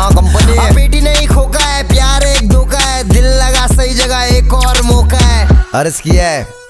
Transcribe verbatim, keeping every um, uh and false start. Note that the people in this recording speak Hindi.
हाँ कंपनी है। बेटी नहीं खोका है, प्यार एक धोखा है, दिल लगा सही जगह एक और मौका है। अर्ज किया है